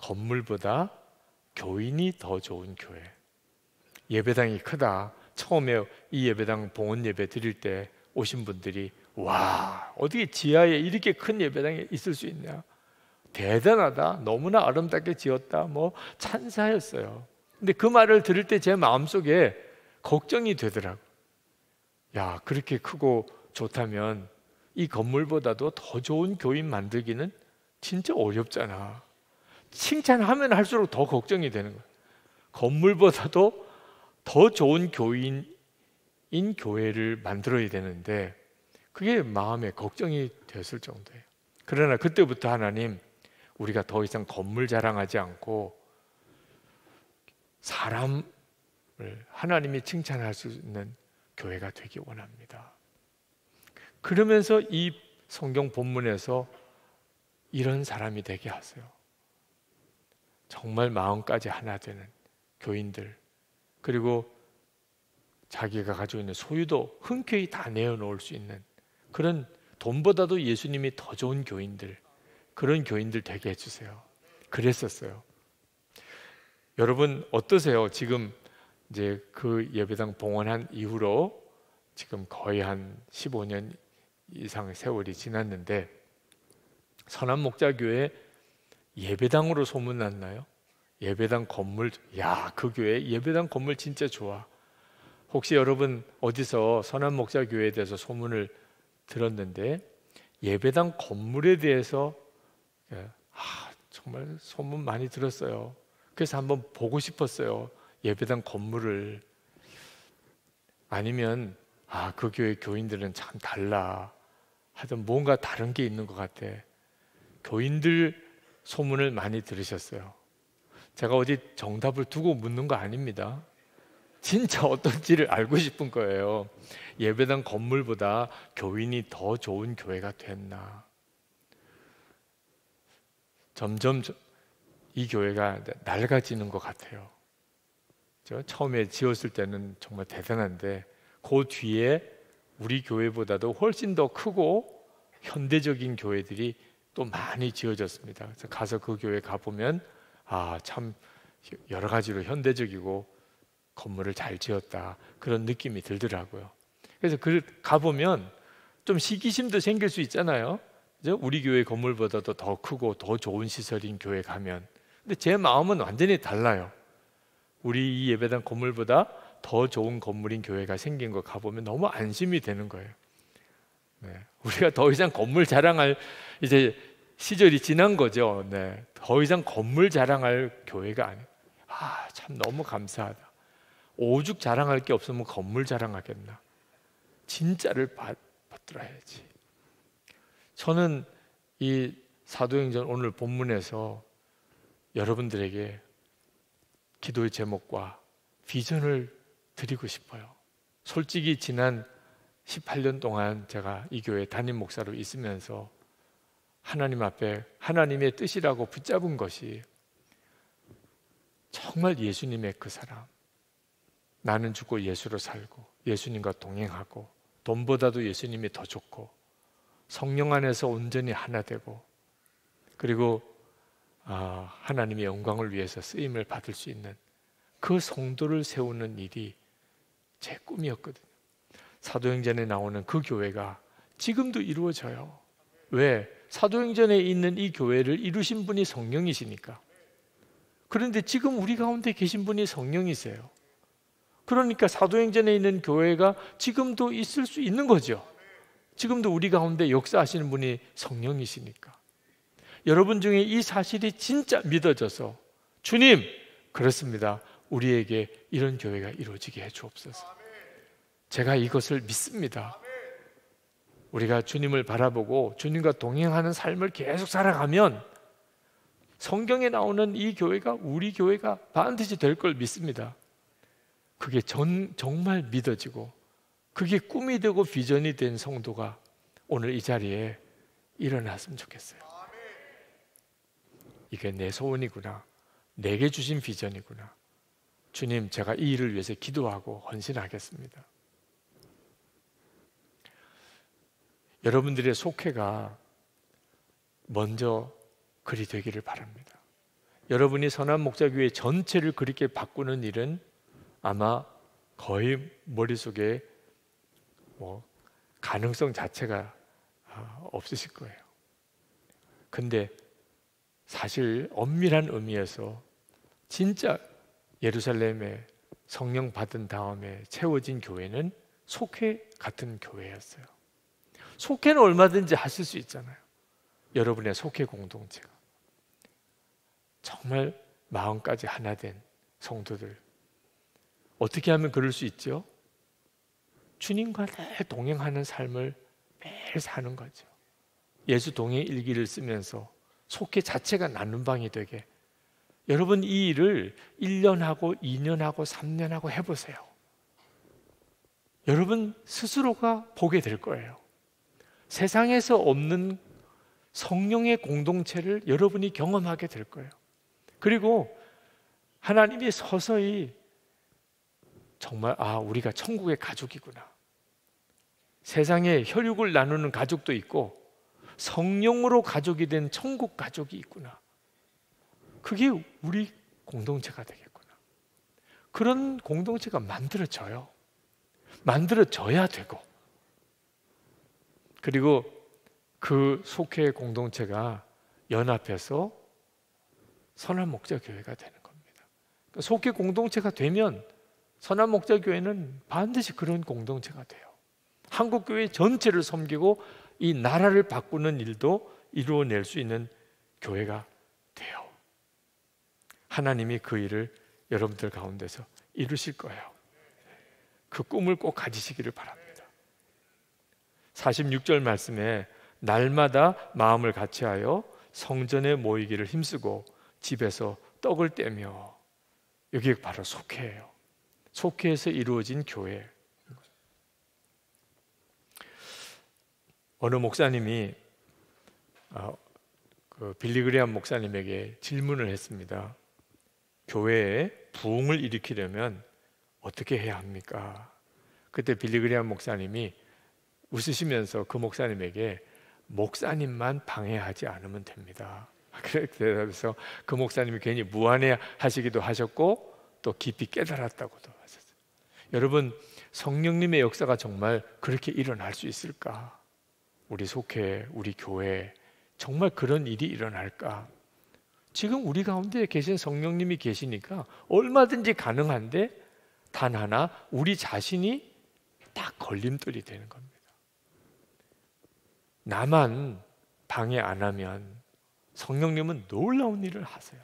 건물보다 교인이 더 좋은 교회. 예배당이 크다. 처음에 이 예배당 봉헌 예배 드릴 때 오신 분들이 와, 어떻게 지하에 이렇게 큰 예배당이 있을 수 있냐, 대단하다, 너무나 아름답게 지었다, 뭐 찬사였어요. 근데 그 말을 들을 때 제 마음속에 걱정이 되더라고요. 야, 그렇게 크고 좋다면 이 건물보다도 더 좋은 교인 만들기는 진짜 어렵잖아. 칭찬하면 할수록 더 걱정이 되는 거예요. 건물보다도 더 좋은 교인인 교회를 만들어야 되는데 그게 마음에 걱정이 됐을 정도예요. 그러나 그때부터 하나님, 우리가 더 이상 건물 자랑하지 않고 사람을 하나님이 칭찬할 수 있는 교회가 되기 원합니다. 그러면서 이 성경 본문에서 이런 사람이 되게 하세요. 정말 마음까지 하나 되는 교인들, 그리고 자기가 가지고 있는 소유도 흔쾌히 다 내어놓을 수 있는 그런, 돈보다도 예수님이 더 좋은 교인들, 그런 교인들 되게 해주세요. 그랬었어요. 여러분 어떠세요? 지금 이제 그 예배당 봉헌한 이후로 지금 거의 한 십오 년 이상 세월이 지났는데 선한목자교회 예배당으로 소문났나요? 예배당 건물, 야, 그 교회 예배당 건물 진짜 좋아. 혹시 여러분 어디서 선한목자교회에 대해서 소문을 들었는데 예배당 건물에 대해서 아, 정말 소문 많이 들었어요. 그래서 한번 보고 싶었어요. 예배당 건물을. 아니면 아, 그 교회 교인들은 참 달라, 하여튼 뭔가 다른 게 있는 것 같아. 교인들 소문을 많이 들으셨어요. 제가 어디 정답을 두고 묻는 거 아닙니다. 진짜 어떤지를 알고 싶은 거예요. 예배당 건물보다 교인이 더 좋은 교회가 됐나. 점점 이 교회가 낡아지는 것 같아요. 저 처음에 지었을 때는 정말 대단한데 그 뒤에 우리 교회보다도 훨씬 더 크고 현대적인 교회들이 또 많이 지어졌습니다. 그래서 가서 그 교회 가보면 아, 참 여러 가지로 현대적이고 건물을 잘 지었다, 그런 느낌이 들더라고요. 그래서 그 가보면 좀 시기심도 생길 수 있잖아요. 우리 교회 건물보다도 더 크고 더 좋은 시설인 교회 가면. 근데 제 마음은 완전히 달라요. 우리 이 예배당 건물보다 더 좋은 건물인 교회가 생긴 거 가보면 너무 안심이 되는 거예요. 네. 우리가 더 이상 건물 자랑할 이제 시절이 지난 거죠. 네. 더 이상 건물 자랑할 교회가 아니에요. 아, 참 너무 감사하다. 오죽 자랑할 게 없으면 건물 자랑하겠나. 진짜를 받, 받들어야지. 저는 이 사도행전 오늘 본문에서 여러분들에게 기도의 제목과 비전을 드리고 싶어요. 솔직히 지난 십팔 년 동안 제가 이 교회 담임 목사로 있으면서 하나님 앞에 하나님의 뜻이라고 붙잡은 것이 정말 예수님의 그 사람, 나는 죽고 예수로 살고 예수님과 동행하고 돈보다도 예수님이 더 좋고 성령 안에서 온전히 하나 되고 그리고 아, 하나님의 영광을 위해서 쓰임을 받을 수 있는 그 성도를 세우는 일이 제 꿈이었거든요. 사도행전에 나오는 그 교회가 지금도 이루어져요. 왜? 사도행전에 있는 이 교회를 이루신 분이 성령이시니까. 그런데 지금 우리 가운데 계신 분이 성령이세요. 그러니까 사도행전에 있는 교회가 지금도 있을 수 있는 거죠. 지금도 우리 가운데 역사하시는 분이 성령이시니까. 여러분 중에 이 사실이 진짜 믿어져서 주님, 그렇습니다, 우리에게 이런 교회가 이루어지게 해 주옵소서. 제가 이것을 믿습니다. 우리가 주님을 바라보고 주님과 동행하는 삶을 계속 살아가면 성경에 나오는 이 교회가 우리 교회가 반드시 될 걸 믿습니다. 그게 전, 정말 믿어지고 그게 꿈이 되고 비전이 된 성도가 오늘 이 자리에 일어났으면 좋겠어요. 이게 내 소원이구나, 내게 주신 비전이구나. 주님, 제가 이 일을 위해서 기도하고 헌신하겠습니다. 여러분들의 속회가 먼저 그리 되기를 바랍니다. 여러분이 선한 목자교회 전체를 그렇게 바꾸는 일은 아마 거의 머릿속에 뭐 가능성 자체가 없으실 거예요. 근데 사실 엄밀한 의미에서 진짜 예루살렘에 성령 받은 다음에 채워진 교회는 속회 같은 교회였어요. 속회는 얼마든지 하실 수 있잖아요. 여러분의 속회 공동체가 정말 마음까지 하나 된 성도들, 어떻게 하면 그럴 수 있죠? 주님과 늘 동행하는 삶을 매일 사는 거죠. 예수 동행 일기를 쓰면서 속회 자체가 나눈 방이 되게, 여러분 이 일을 일 년 하고 이 년 하고 삼 년 하고 해보세요. 여러분 스스로가 보게 될 거예요. 세상에서 없는 성령의 공동체를 여러분이 경험하게 될 거예요. 그리고 하나님이 서서히 정말 아, 우리가 천국의 가족이구나. 세상에 혈육을 나누는 가족도 있고 성령으로 가족이 된 천국 가족이 있구나. 그게 우리 공동체가 되겠구나. 그런 공동체가 만들어져요. 만들어져야 되고, 그리고 그 속회 공동체가 연합해서 선한 목자교회가 되는 겁니다. 속회 공동체가 되면 선한 목자교회는 반드시 그런 공동체가 돼요. 한국교회 전체를 섬기고 이 나라를 바꾸는 일도 이루어낼 수 있는 교회가 돼요. 하나님이 그 일을 여러분들 가운데서 이루실 거예요. 그 꿈을 꼭 가지시기를 바랍니다. 사십육 절 말씀에 날마다 마음을 같이하여 성전에 모이기를 힘쓰고 집에서 떡을 떼며, 여기 바로 속회예요. 속회에서 이루어진 교회. 어느 목사님이 어, 그 빌리그레암 목사님에게 질문을 했습니다. 교회에 부흥을 일으키려면 어떻게 해야 합니까? 그때 빌리그레암 목사님이 웃으시면서 그 목사님에게 목사님만 방해하지 않으면 됩니다. 그래서 그 목사님이 괜히 무안해 하시기도 하셨고 또 깊이 깨달았다고도 하셨어요. 여러분, 성령님의 역사가 정말 그렇게 일어날 수 있을까? 우리 속회, 우리 교회 정말 그런 일이 일어날까? 지금 우리 가운데 계신 성령님이 계시니까 얼마든지 가능한데, 단 하나 우리 자신이 딱 걸림돌이 되는 겁니다. 나만 방해 안 하면 성령님은 놀라운 일을 하세요.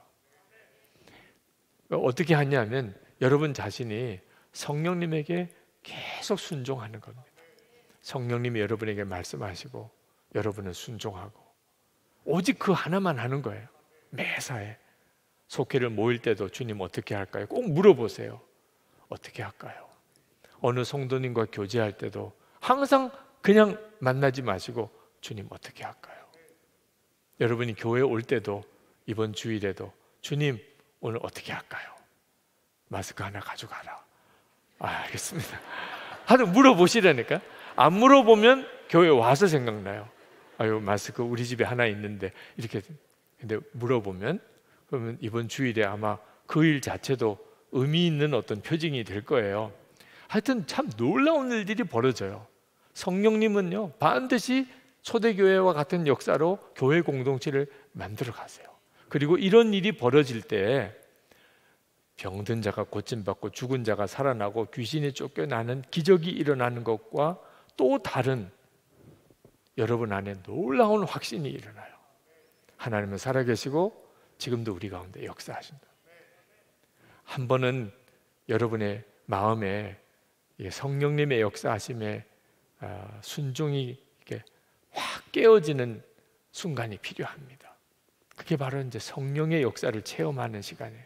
어떻게 하냐면 여러분 자신이 성령님에게 계속 순종하는 겁니다. 성령님이 여러분에게 말씀하시고 여러분은 순종하고 오직 그 하나만 하는 거예요. 매사에 속회를 모일 때도 주님 어떻게 할까요? 꼭 물어보세요. 어떻게 할까요? 어느 성도님과 교제할 때도 항상 그냥 만나지 마시고 주님 어떻게 할까요? 여러분이 교회 올 때도 이번 주일에도 주님 오늘 어떻게 할까요? 마스크 하나 가져가라. 아, 알겠습니다. 하도 물어보시라니까. 안 물어보면 교회 와서 생각나요. 아유, 마스크 우리 집에 하나 있는데 이렇게. 근데 물어보면 그러면 이번 주일에 아마 그 일 자체도 의미 있는 어떤 표징이 될 거예요. 하여튼 참 놀라운 일들이 벌어져요. 성령님은요 반드시 초대교회와 같은 역사로 교회 공동체를 만들어 가세요. 그리고 이런 일이 벌어질 때 병든 자가 고침받고 죽은 자가 살아나고 귀신이 쫓겨나는 기적이 일어나는 것과 또 다른 여러분 안에 놀라운 확신이 일어나요. 하나님은 살아계시고 지금도 우리 가운데 역사하신다. 한 번은 여러분의 마음에 성령님의 역사하심에 순종이 이렇게 확 깨어지는 순간이 필요합니다. 그게 바로 이제 성령의 역사를 체험하는 시간이에요.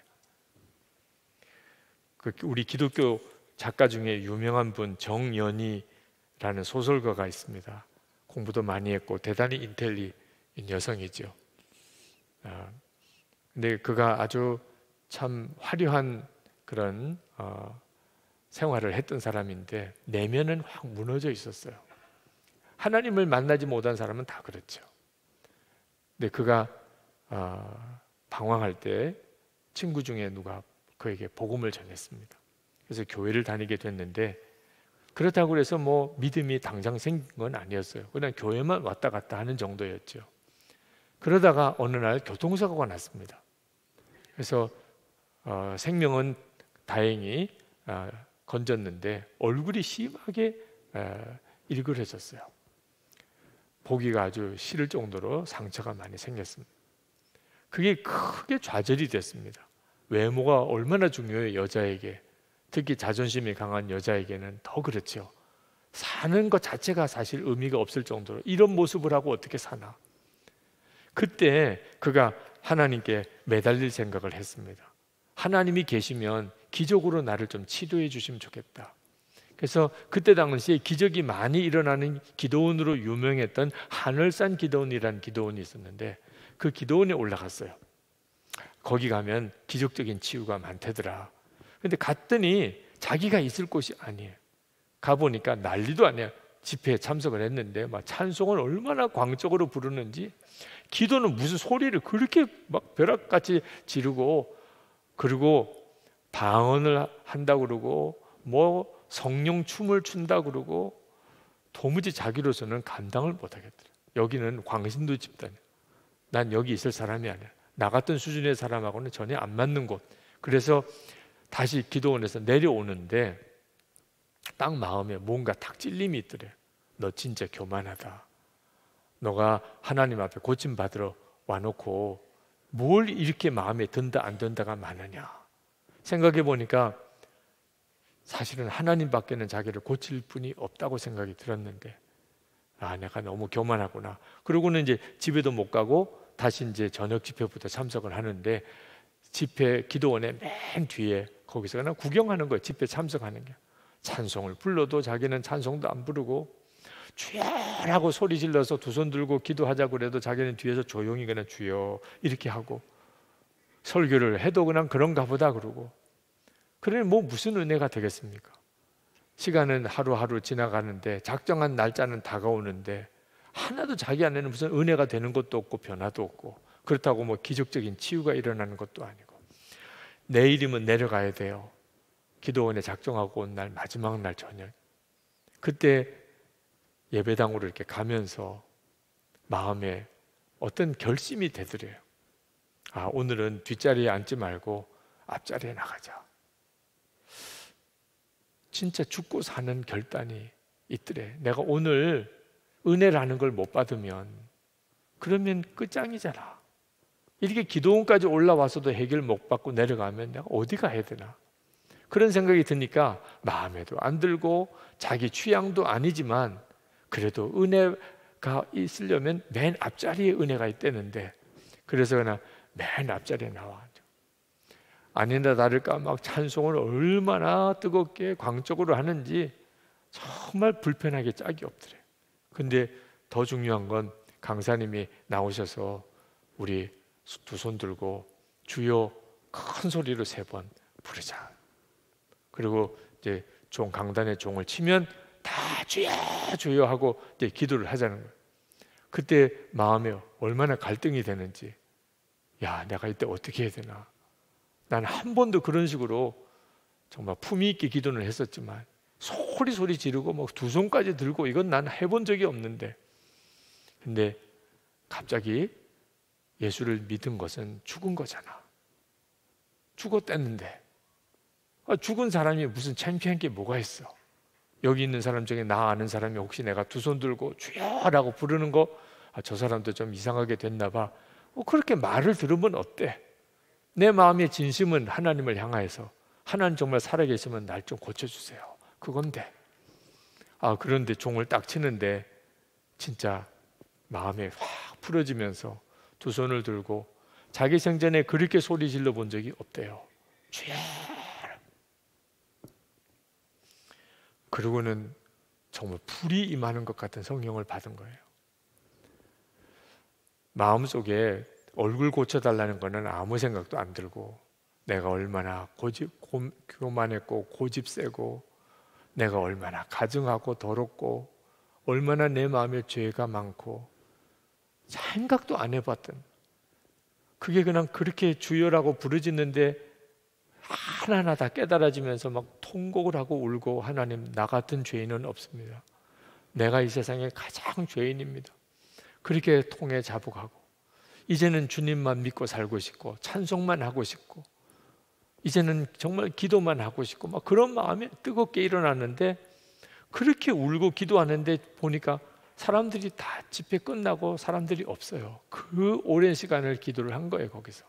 우리 기독교 작가 중에 유명한 분 정연희라는 소설가가 있습니다. 공부도 많이 했고 대단히 인텔리인 여성이죠. 아, 근데 그가 아주 참 화려한 그런 어, 생활을 했던 사람인데 내면은 확 무너져 있었어요. 하나님을 만나지 못한 사람은 다 그렇죠. 근데 그가 어, 방황할 때 친구 중에 누가 그에게 복음을 전했습니다. 그래서 교회를 다니게 됐는데, 그렇다고 해서 뭐 믿음이 당장 생긴 건 아니었어요. 그냥 교회만 왔다 갔다 하는 정도였죠. 그러다가 어느 날 교통사고가 났습니다. 그래서 어, 생명은 다행히 어, 건졌는데 얼굴이 심하게 어, 일그러졌어요. 보기가 아주 싫을 정도로 상처가 많이 생겼습니다. 그게 크게 좌절이 됐습니다. 외모가 얼마나 중요해요, 여자에게. 특히 자존심이 강한 여자에게는 더 그렇죠. 사는 것 자체가 사실 의미가 없을 정도로 이런 모습을 하고 어떻게 사나. 그때 그가 하나님께 매달릴 생각을 했습니다. 하나님이 계시면 기적으로 나를 좀 치료해 주시면 좋겠다. 그래서 그때 당시에 기적이 많이 일어나는 기도원으로 유명했던 하늘산 기도원이라는 기도원이 있었는데, 그 기도원에 올라갔어요. 거기 가면 기적적인 치유가 많대더라. 근데 갔더니 자기가 있을 곳이 아니에요. 가보니까 난리도 아니야. 집회에 참석을 했는데 막 찬송을 얼마나 광적으로 부르는지, 기도는 무슨 소리를 그렇게 막 벼락같이 지르고, 그리고 방언을 한다고 그러고 뭐 성령 춤을 춘다고 그러고, 도무지 자기로서는 감당을 못하겠더라. 여기는 광신도 집단이야. 난 여기 있을 사람이 아니야. 나 같은 수준의 사람하고는 전혀 안 맞는 곳. 그래서 다시 기도원에서 내려오는데 딱 마음에 뭔가 탁 찔림이 있더래. 너 진짜 교만하다. 너가 하나님 앞에 고침받으러 와놓고 뭘 이렇게 마음에 든다 안 든다가 많으냐. 생각해 보니까 사실은 하나님밖에는 자기를 고칠 분이 없다고 생각이 들었는데, 아, 내가 너무 교만하구나. 그러고는 이제 집에도 못 가고 다시 이제 저녁 집회부터 참석을 하는데, 집회 기도원의 맨 뒤에 거기서 그냥 구경하는 거예요. 집회 참석하는 게. 찬송을 불러도 자기는 찬송도 안 부르고, 주여라고 소리 질러서 두 손 들고 기도하자고 그래도 자기는 뒤에서 조용히 그냥 주여 이렇게 하고, 설교를 해도 그냥 그런가 보다 그러고. 그래 뭐 무슨 은혜가 되겠습니까? 시간은 하루하루 지나가는데, 작정한 날짜는 다가오는데 하나도 자기 안에는 무슨 은혜가 되는 것도 없고 변화도 없고, 그렇다고 뭐 기적적인 치유가 일어나는 것도 아니고. 내일이면 내려가야 돼요. 기도원에 작정하고 온 날, 마지막 날 저녁, 그때 예배당으로 이렇게 가면서 마음에 어떤 결심이 되더래요. 아, 오늘은 뒷자리에 앉지 말고 앞자리에 나가자. 진짜 죽고 사는 결단이 있더래. 내가 오늘 은혜라는 걸 못 받으면 그러면 끝장이잖아. 이렇게 기도원까지 올라와서도 해결 못 받고 내려가면 내가 어디 가야 되나. 그런 생각이 드니까 마음에도 안 들고 자기 취향도 아니지만 그래도 은혜가 있으려면 맨 앞자리에 은혜가 있다는데, 그래서 그냥 맨 앞자리에 나와. 아니나 다를까 막 찬송을 얼마나 뜨겁게 광적으로 하는지 정말 불편하게 짝이 없더래. 근데 더 중요한 건 강사님이 나오셔서 우리 두 손 들고 주여 큰 소리로 세 번 부르자. 그리고 이제 종, 강단의 종을 치면 다 주여 주여 하고 이제 기도를 하자는 거예요. 그때 마음에 얼마나 갈등이 되는지, 야, 내가 이때 어떻게 해야 되나. 난 한 번도 그런 식으로 정말 품위 있게 기도를 했었지만 소리 소리 지르고 뭐 두 손까지 들고 이건 난 해본 적이 없는데, 근데 갑자기 예수를 믿은 것은 죽은 거잖아. 죽었댔는데 죽은 사람이 무슨 창피한 게 뭐가 있어. 여기 있는 사람 중에 나 아는 사람이 혹시 내가 두 손 들고 주여라고 부르는 거, 아, 저 사람도 좀 이상하게 됐나 봐. 뭐 그렇게 말을 들으면 어때? 내 마음의 진심은 하나님을 향하여서 하나님 정말 살아계시면 날 좀 고쳐주세요. 그건데. 아, 그런데 종을 딱 치는데 진짜 마음에 확 풀어지면서 두 손을 들고 자기 생전에 그렇게 소리 질러 본 적이 없대요. 주여. 그러고는 정말 불이 임하는 것 같은 성령을 받은 거예요. 마음속에 얼굴 고쳐달라는 거는 아무 생각도 안 들고, 내가 얼마나 고집, 고, 교만했고 고집 세고, 내가 얼마나 가증하고 더럽고, 얼마나 내 마음에 죄가 많고, 생각도 안 해봤던 그게 그냥 그렇게 주여라고 부르짖는데 하나하나 다 깨달아지면서 막 통곡을 하고 울고, 하나님, 나 같은 죄인은 없습니다. 내가 이 세상에 가장 죄인입니다. 그렇게 통해 자복하고 이제는 주님만 믿고 살고 싶고 찬송만 하고 싶고 이제는 정말 기도만 하고 싶고 막 그런 마음이 뜨겁게 일어났는데, 그렇게 울고 기도하는데 보니까 사람들이 다 집회 끝나고 사람들이 없어요. 그 오랜 시간을 기도를 한 거예요. 거기서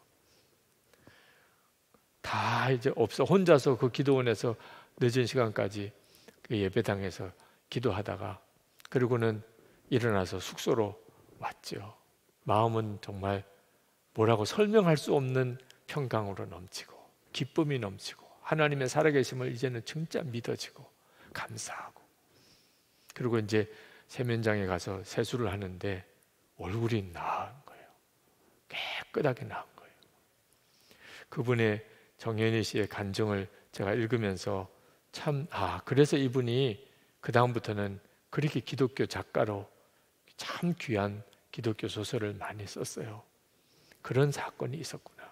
다 이제 없어. 혼자서 그 기도원에서 늦은 시간까지 그 예배당에서 기도하다가 그리고는 일어나서 숙소로 왔죠. 마음은 정말 뭐라고 설명할 수 없는 평강으로 넘치고 기쁨이 넘치고 하나님의 살아계심을 이제는 진짜 믿어지고 감사하고, 그리고 이제 세면장에 가서 세수를 하는데 얼굴이 나은 거예요. 깨끗하게 나은 거예요. 그분의, 정현희 씨의 간증을 제가 읽으면서 참, 아, 그래서 이분이 그 다음부터는 그렇게 기독교 작가로 참 귀한 기독교 소설을 많이 썼어요. 그런 사건이 있었구나.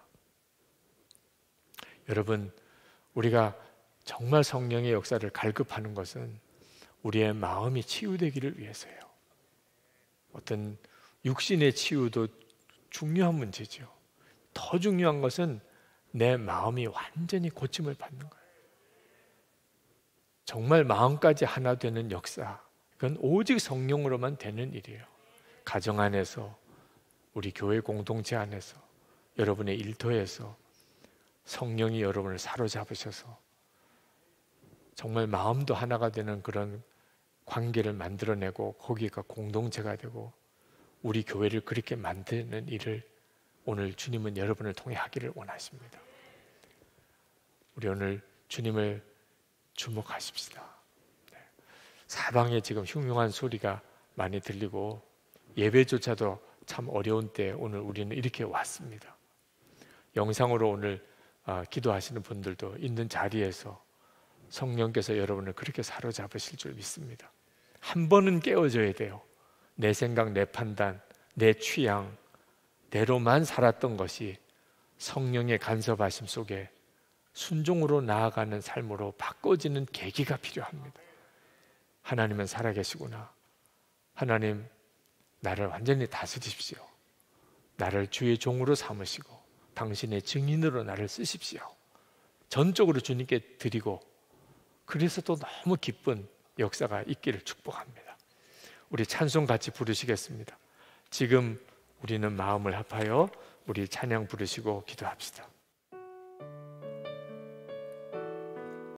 여러분, 우리가 정말 성령의 역사를 갈급하는 것은 우리의 마음이 치유되기를 위해서예요. 어떤 육신의 치유도 중요한 문제죠. 더 중요한 것은 내 마음이 완전히 고침을 받는 거예요. 정말 마음까지 하나 되는 역사, 그건 오직 성령으로만 되는 일이에요. 가정 안에서, 우리 교회 공동체 안에서, 여러분의 일터에서 성령이 여러분을 사로잡으셔서 정말 마음도 하나가 되는 그런 관계를 만들어내고 거기가 공동체가 되고 우리 교회를 그렇게 만드는 일을 오늘 주님은 여러분을 통해 하기를 원하십니다. 우리 오늘 주님을 주목하십시다. 사방에 지금 흉흉한 소리가 많이 들리고 예배조차도 참 어려운 때 오늘 우리는 이렇게 왔습니다. 영상으로 오늘 기도하시는 분들도 있는 자리에서 성령께서 여러분을 그렇게 사로잡으실 줄 믿습니다. 한 번은 깨어져야 돼요. 내 생각, 내 판단, 내 취향, 대로만 살았던 것이 성령의 간섭하심 속에 순종으로 나아가는 삶으로 바꿔지는 계기가 필요합니다. 하나님은 살아계시구나. 하나님, 나를 완전히 다스리십시오. 나를 주의 종으로 삼으시고 당신의 증인으로 나를 쓰십시오. 전적으로 주님께 드리고, 그래서 또 너무 기쁜 역사가 있기를 축복합니다. 우리 찬송 같이 부르시겠습니다. 지금 우리는 마음을 합하여 우리 찬양 부르시고 기도합시다.